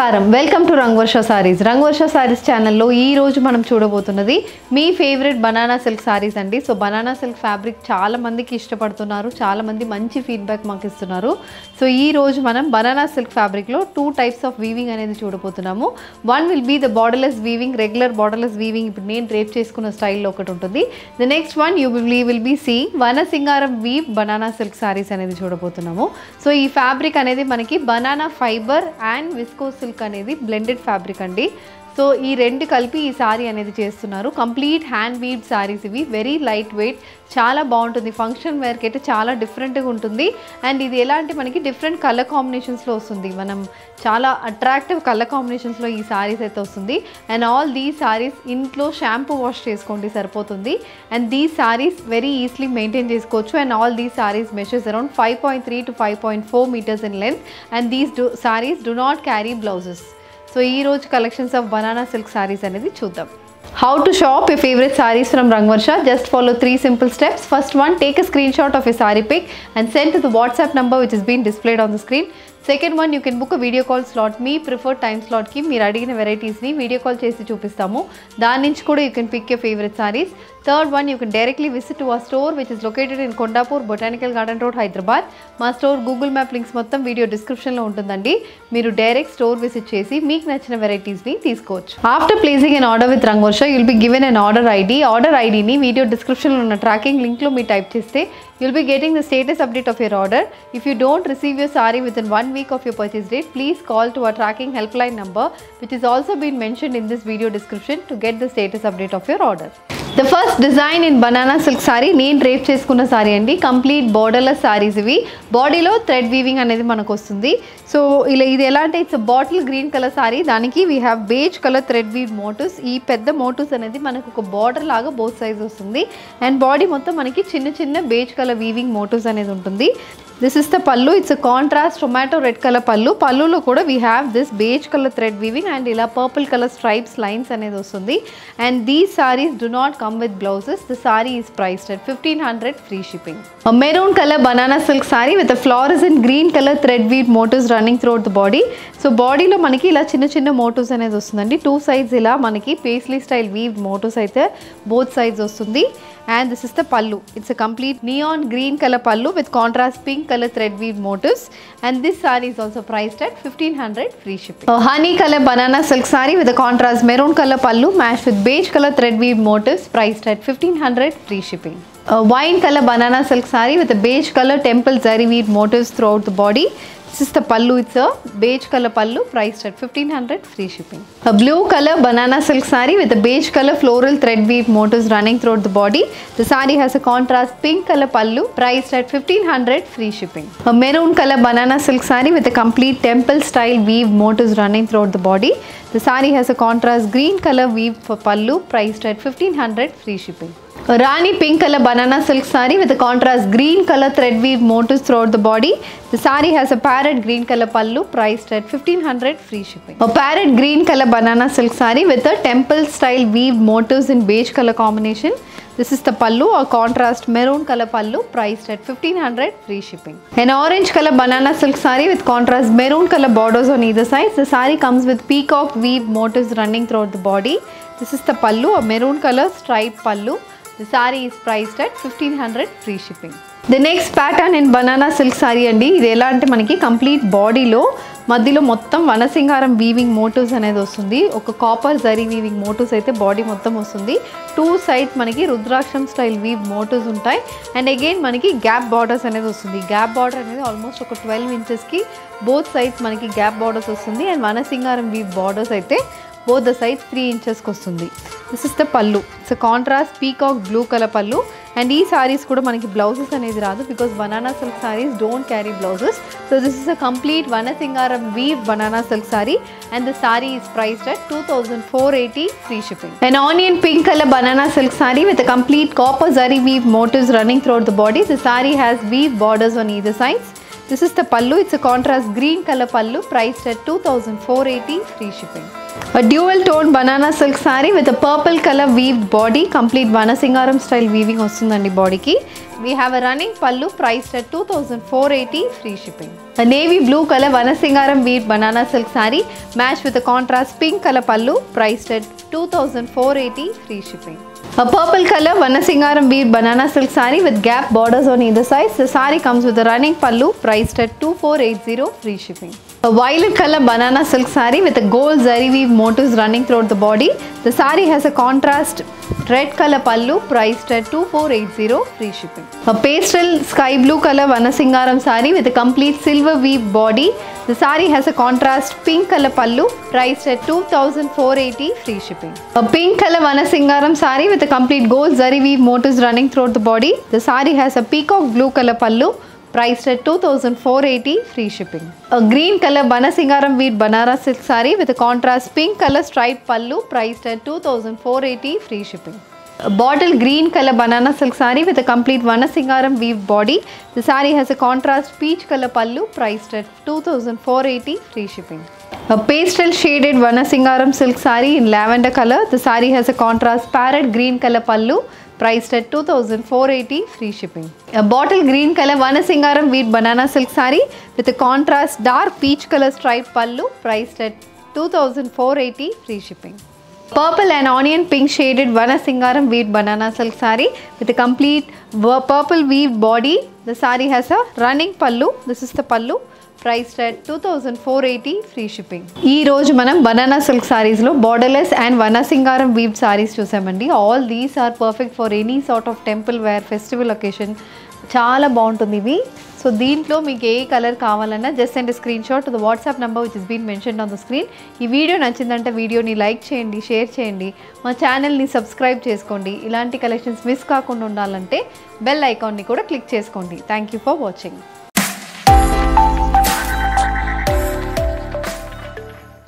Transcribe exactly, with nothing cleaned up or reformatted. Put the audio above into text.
నమస్కారం welcome to Rangavarsha sarees Rangavarsha sarees ఛానల్లో ఈ రోజు మనం చూడబోతున్నది మీ ఫేవరెట్ బనానా సిల్క్ సారీస్ అండి. సో బనానా సిల్క్ ఫ్యాబ్రిక్ చాలా మందికి ఇష్టపడుతున్నారు, చాలా మంది మంచి ఫీడ్బ్యాక్ మాకు ఇస్తున్నారు. సో ఈ రోజు మనం బనానా సిల్క్ ఫ్యాబ్రిక్లో టూ టైప్స్ ఆఫ్ వీవింగ్ అనేది చూడబోతున్నాము. One will be the borderless weaving, regular borderless weaving, ఇప్పుడు నేను డ్రేప్ చేసుకున్న స్టైల్లో ఒకటి ఉంటుంది. The next one you will will be see Vanasingaram weave banana silk sarees అనేది చూడబోతున్నాము. సో ఈ ఫ్యాబ్రిక్ అనేది మనకి banana fibre and viscose silk అనేది బ్లెండెడ్ ఫ్యాబ్రిక్ అండి. సో ఈ రెండు కలిపి ఈ సారీ అనేది చేస్తున్నారు. కంప్లీట్ హ్యాండ్ వీవ్డ్ సారీస్ ఇవి, వెరీ లైట్ వెయిట్, చాలా బాగుంటుంది. ఫంక్షన్ వేర్కి అయితే చాలా డిఫరెంట్గా ఉంటుంది. అండ్ ఇది ఎలా అంటే మనకి డిఫరెంట్ కలర్ కాంబినేషన్స్లో వస్తుంది, మనం చాలా అట్రాక్టివ్ కలర్ కాంబినేషన్స్లో ఈ సారీస్ అయితే వస్తుంది. అండ్ ఆల్ దీస్ సారీస్ ఇంట్లో షాంపూ వాష్ చేసుకోండి సరిపోతుంది. And these sarees very easily maintain చేసుకోవచ్చు. And all these sarees measures around five point three to five point four metres in length. And these do sarees do not carry blouses. So ఈ రోజు collections of banana silk sarees అనేది చూద్దాం. How to shop your favorite sarees from Rangvarsha? Just follow three simple steps. First one, take a screenshot of your saree pic and send to the WhatsApp number which is being displayed on the screen. Second one, you can book a video call slot. మీ preferred time స్లాట్కి మీరు అడిగిన వెరైటీస్ని video call చేసి చూపిస్తాము. దాని నుంచి కూడా you can pick your favourite sarees. Third one, you can directly visit to our store which is located in Kondapur botanical garden road, Hyderabad. మా స్టోర్ గూగుల్ మ్యాప్ లింక్స్ మొత్తం వీడియో డిస్క్రిప్షన్లో ఉంటుందండి. మీరు డైరెక్ట్ స్టోర్ విజిట్ చేసి మీకు నచ్చిన వెరైటీస్ని తీసుకోవచ్చు. After placing an order with Rangavarsha you'll be given an order ID. Order ఐడిని వీడియో డిస్క్రిప్షన్లో ఉన్న ట్రాకింగ్ లింక్లో మీరు టైప్ చేస్తే you'll be getting the status update of your order. If you don't receive your saree within one week of your purchase date, please call to our tracking helpline number which is also been mentioned in this video description to get the status update of your order. The first design in banana silk saree నేను drape చేసుకున్న saree అండి. Complete borderless sarees ఇవి. బాడీలో thread weaving అనేది మనకు వస్తుంది. So ఇలా ఇది ఎలా అంటే it's bottle green colour saree, దానికి we have beige colour thread weave motifs. ఈ పెద్ద మోటివ్స్ అనేది మనకు ఒక బార్డర్ లాగా బోత్ సైజ్ వస్తుంది. అండ్ బాడీ మొత్తం మనకి చిన్న చిన్న బేజ్ కలర్ వీవింగ్ మోటివ్స్ అనేది ఉంటుంది. This is the pallu. It's a contrast tomato red colour pallu. పల్లులో కూడా we have this beige colour thread weaving and ఇలా పర్పుల్ కలర్ స్ట్రైప్స్ లైన్స్ అనేది వస్తుంది. And these sarees do not come with blouses. The saree is priced at fifteen hundred free shipping. A maroon color banana silk saree with a fluorescent green color thread weave motifs running throughout the body. So body లో మనకి ఇలా చిన్న చిన్న motifs అనేది వస్తుందండి. Two sides ఇలా మనకి paisley style weave motifs అయితే బోత్ సైడ్స్ వస్తుంది. And this is the pallu. It's a complete neon green color pallu with contrast pink color thread weave motifs. And this saree is also priced at fifteen hundred free shipping. A honey color banana silk saree with a contrast maroon color pallu matched with beige color thread weave motifs, priced at fifteen hundred free shipping. A wine color banana silk saree with a beige color temple zari weave motifs throughout the body. This is the pallu. It's a beige color pallu, priced at fifteen hundred free shipping. A blue color banana silk saree with a beige color floral thread weave motifs running throughout the body. The saree has a contrast pink color pallu, priced at fifteen hundred free shipping. A maroon color banana silk saree with a complete temple style weave motifs running throughout the body. The saree has a contrast green color weave for pallu, priced at fifteen hundred free shipping. A Rani pink color banana silk saree with a contrast green color thread weave motifs throughout the body. The saree has a parrot green color pallu, priced at fifteen hundred free shipping. A parrot green color banana silk saree with a temple style weave motifs in beige color combination. This is the pallu, a contrast maroon color pallu, priced at fifteen hundred free shipping. An orange color banana silk saree with contrast maroon color borders on either side. The saree comes with peacock weave motifs running throughout the body. This is the pallu, a maroon color striped pallu. The saree is priced at fifteen hundred free shipping. The next pattern in banana silk saree అండి. ఇది ఎలా అంటే మనకి complete బాడీలో మధ్యలో మొత్తం వనసింగారం weaving motifs అనేది వస్తుంది. ఒక కాపర్ జరీ వీవింగ్ మోటివ్స్ అయితే బాడీ మొత్తం వస్తుంది. టూ సైడ్స్ మనకి రుద్రాక్షం స్టైల్ వీవ్ మోటివ్స్ ఉంటాయి. అండ్ అగైన్ మనకి గ్యాప్ బార్డర్స్ అనేది వస్తుంది. గ్యాప్ బార్డర్ అనేది ఆల్మోస్ట్ ఒక ట్వెల్వ్ ఇంచెస్కి బోత్ సైడ్స్ మనకి గ్యాప్ బార్డర్స్ వస్తుంది. అండ్ వనసింగారం వీవ్ బార్డర్స్ అయితే both the sides three inches కి వస్తుంది. This is the pallu. It's contrast peacock blue colour pallu. And ఈ సారీస్ కూడా మనకి బ్లౌజెస్ అనేది రాదు because banana silk sarees don't carry blouses. So this is a complete Vanasingaram weave banana silk saree and the saree is priced at two thousand four eighty free shipping. And onion pink colour banana silk saree with a complete copper zari weave motifs running throughout the body. The saree has weave borders on either sides. This is the pallu. It's a contrast green color pallu, priced at two thousand four eighty free shipping. A dual tone banana silk saree with a purple color weaved body, complete vanasingaram style weaving వస్తుందండి బాడీకి. We have a running pallu priced at two thousand four hundred eighty, free shipping. A navy blue color Vanasingaram weave banana silk saree matched with a contrast pink color pallu priced at two thousand four hundred eighty, free shipping. A purple color Vanasingaram weave banana silk saree with gap borders on either side. The saree comes with a running pallu priced at two thousand four hundred eighty, free shipping. A violet color banana silk saree with a gold zari weave motifs running throughout the body. The saree has a contrast red color pallu priced at two thousand four hundred eighty, free shipping. A pastel sky blue color Vanasingaram saree with a complete silver weave body. The saree has a contrast pink color pallu priced at two thousand four hundred eighty, free shipping. A pink color Vanasingaram saree with a complete gold zari weave motifs running throughout the body. The saree has a peacock blue color pallu priced at two thousand four hundred eighty, free shipping. A green color Vanasingaram weave banana silk saree with a contrast pink color striped pallu priced at two thousand four hundred eighty, free shipping. A bottle green color banana silk saree with a complete Vanasingaram weave body. The saree has a contrast peach color pallu priced at two thousand four hundred eighty, free shipping. A pastel shaded Vanasingaram silk saree in lavender color. The saree has a contrast parrot green color pallu priced at two thousand four hundred eighty, free shipping. A bottle green color Vanasingaram weave banana silk saree with a contrast dark peach color striped pallu priced at two thousand four hundred eighty, free shipping. Purple and onion pink shaded Vanasingaram weave banana silk saree with a complete purple weave body. The saree has a running pallu. This is the pallu. Priced at two thousand four hundred eighty, free shipping. ఈ రోజు మనం banana silk sarees లో borderless and Vanasingaram weave sarees చూసామండి. All these are perfect for any sort of temple wear, festival occasion. చాలా బాగుంటుంది ఇవి. So దీంట్లో మీకు ఏ కలర్ కావాలన్నా just send screenshot to the WhatsApp number which is been mentioned on the screen. ఈ video నచ్చిందంటే వీడియోని లైక్ చేయండి, షేర్ చేయండి, మా ఛానల్ని సబ్స్క్రైబ్ చేసుకోండి. ఇలాంటి కలెక్షన్స్ మిస్ కాకుండా ఉండాలంటే బెల్ ఐకాన్ని కూడా క్లిక్ చేసుకోండి. Thank you for watching.